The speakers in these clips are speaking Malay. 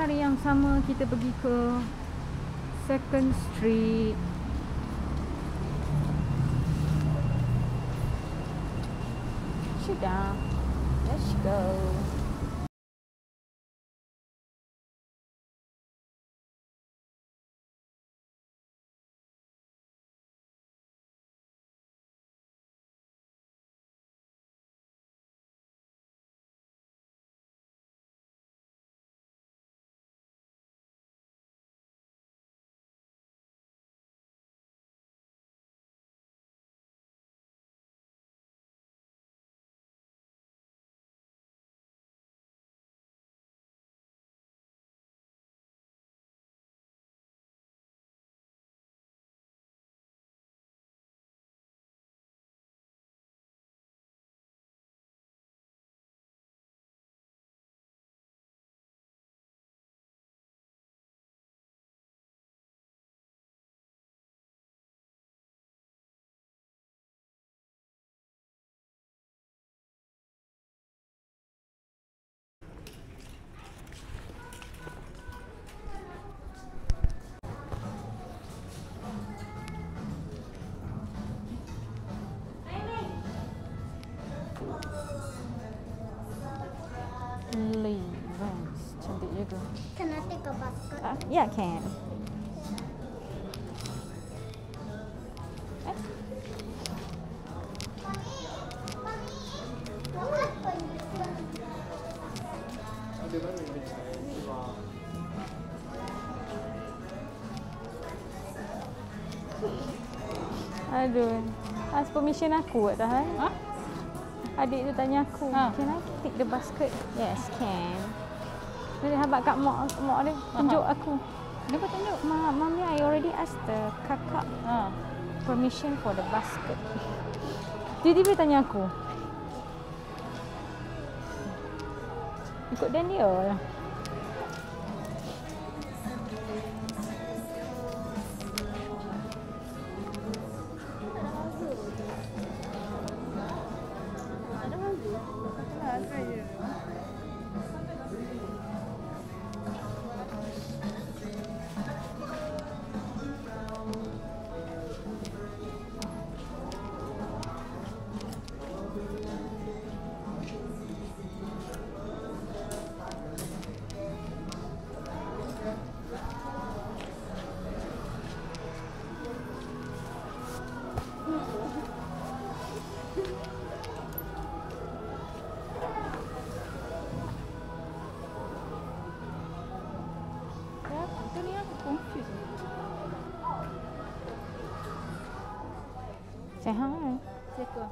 hari yang sama kita pergi ke Second Street. Sudah. Let's go. Lee Vans. Cantik juga. Can I take a basket? Yeah, can. Aduh. Ask permission aku dah. Ha? Adik tu tanya aku, can I take the basket? Yes, can. Jadi habaq kat mak dia tunjuk aku. Kenapa tunjuk? Mami, I already asked the kakak permission for the basket. Tiba-tiba tanya aku. Ikut Daniel. Itu ni aku confused. Sehat. Seko.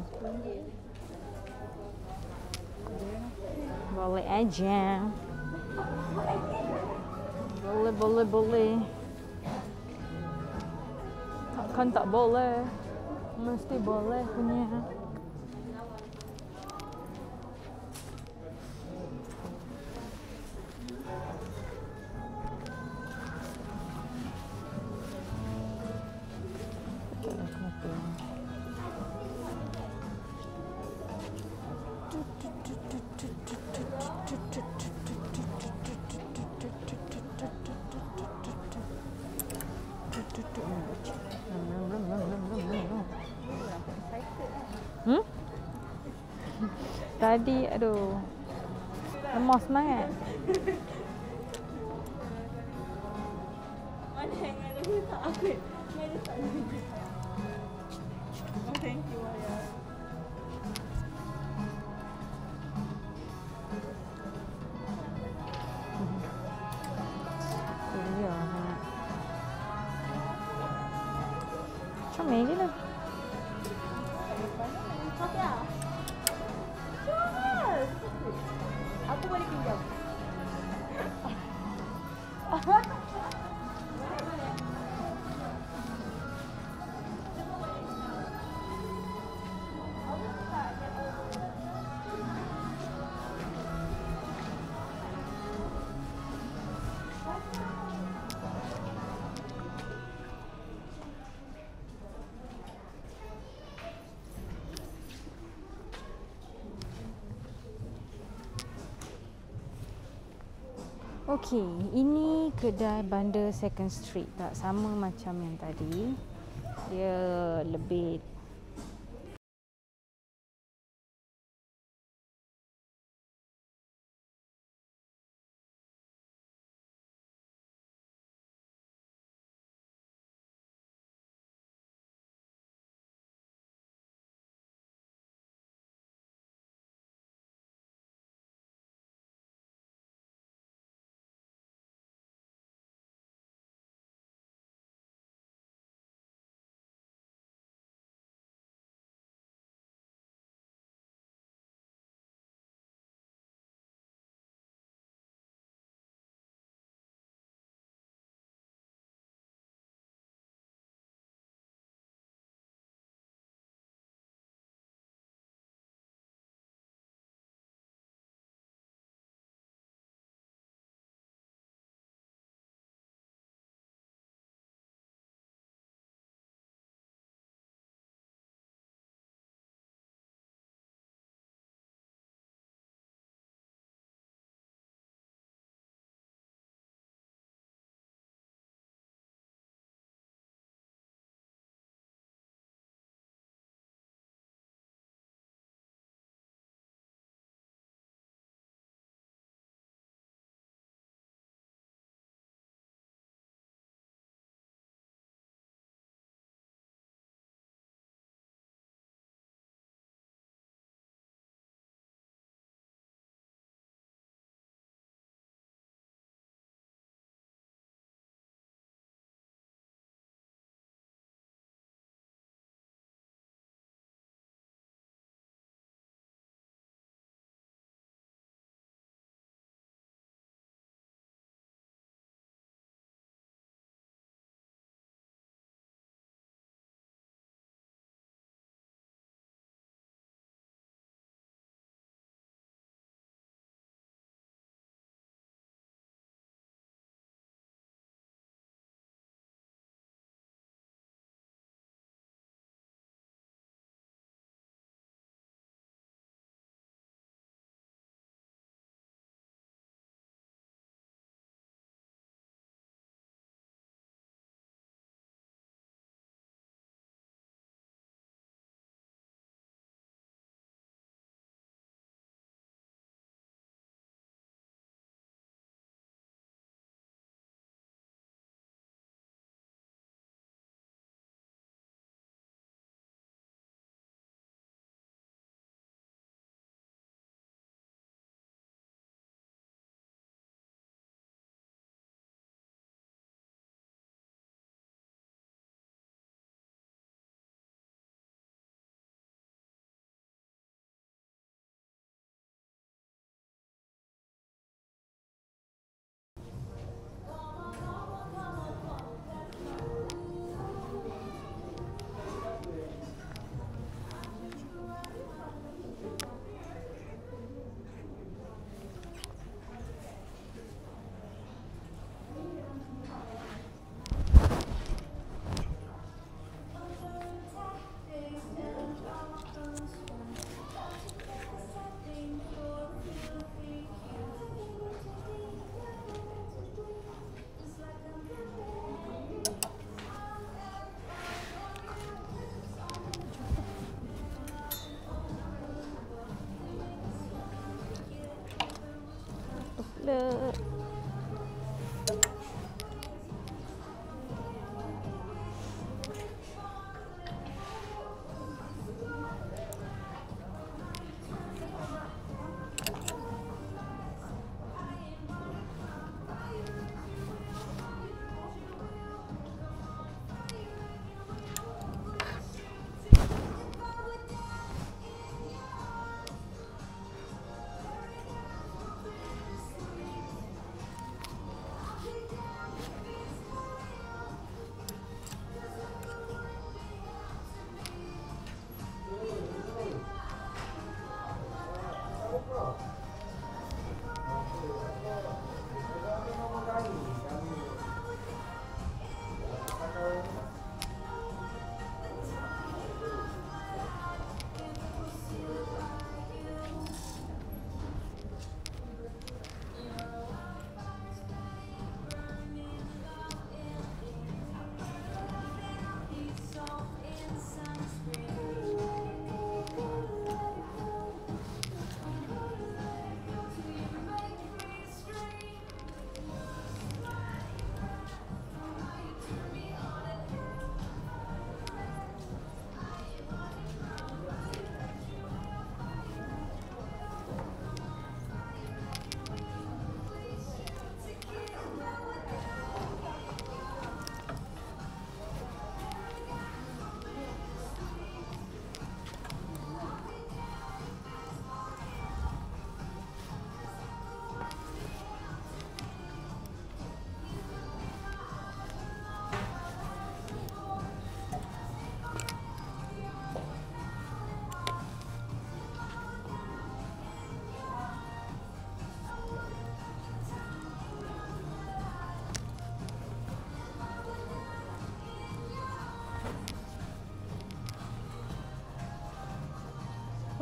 Boleh aja. Boleh. Takkan tak boleh. Mesti boleh punya. Tadi aduh lemah semangat. Mana yang ada tak ambil? Mana tak ambil? Oh, thank you, Ayah. Kuliah sangat. Comel je lah. Sophia. Jual. Aku boleh pinjam. Okey, ini kedai Bandar Second Street. Tak sama macam yang tadi. Dia lebih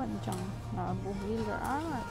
panjang. Labu gila amat.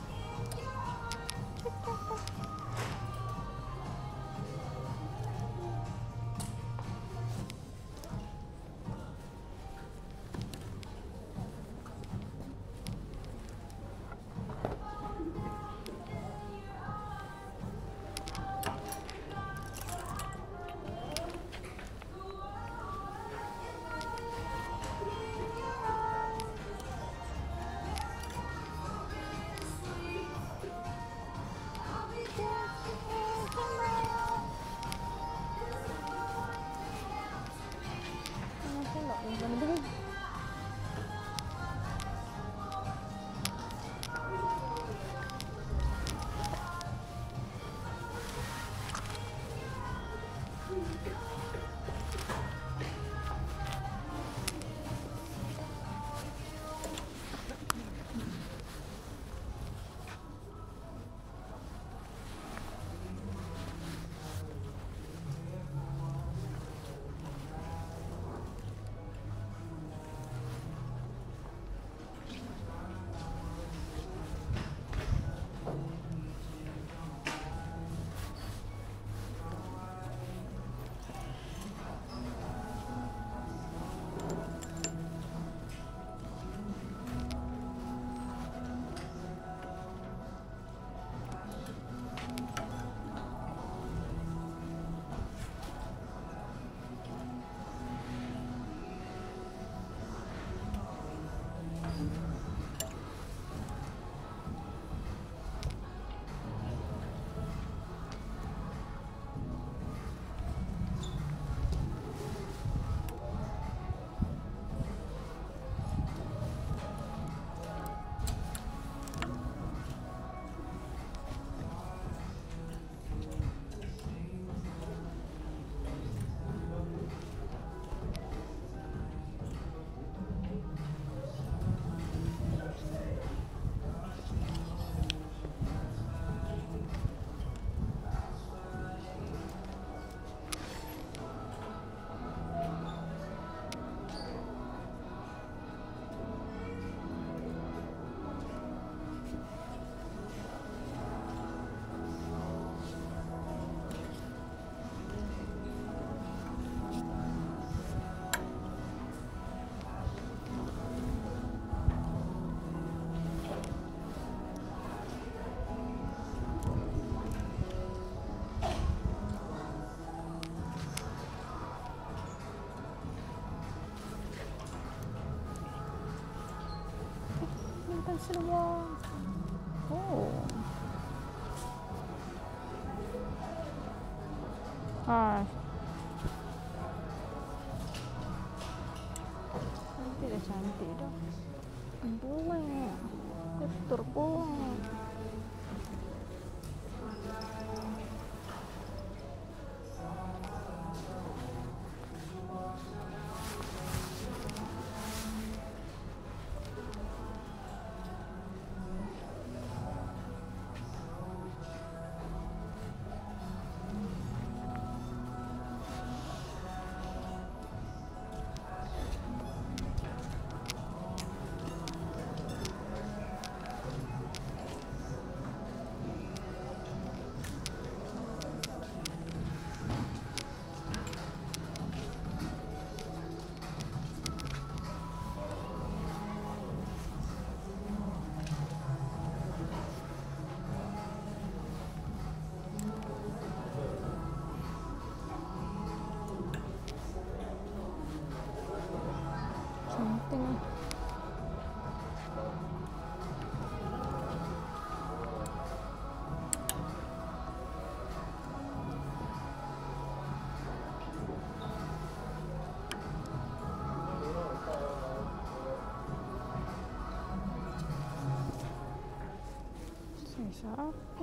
Semua. Oh. Cantik dah, cantik dah. Buang. Kotor buang. Cantik. Sisa apa?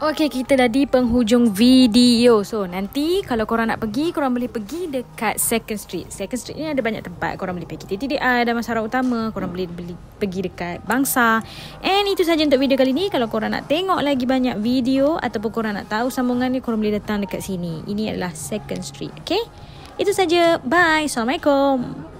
Okay, kita dah di penghujung video. So, nanti kalau korang nak pergi, korang boleh pergi dekat Second Street. Second Street ni ada banyak tempat. Korang boleh pergi TTDI, ada Damansara Utama. Korang boleh pergi dekat Bangsa. And itu saja untuk video kali ni. Kalau korang nak tengok lagi banyak video ataupun korang nak tahu sambungan ni, korang boleh datang dekat sini. Ini adalah Second Street. Okay? Itu saja. Bye. Assalamualaikum.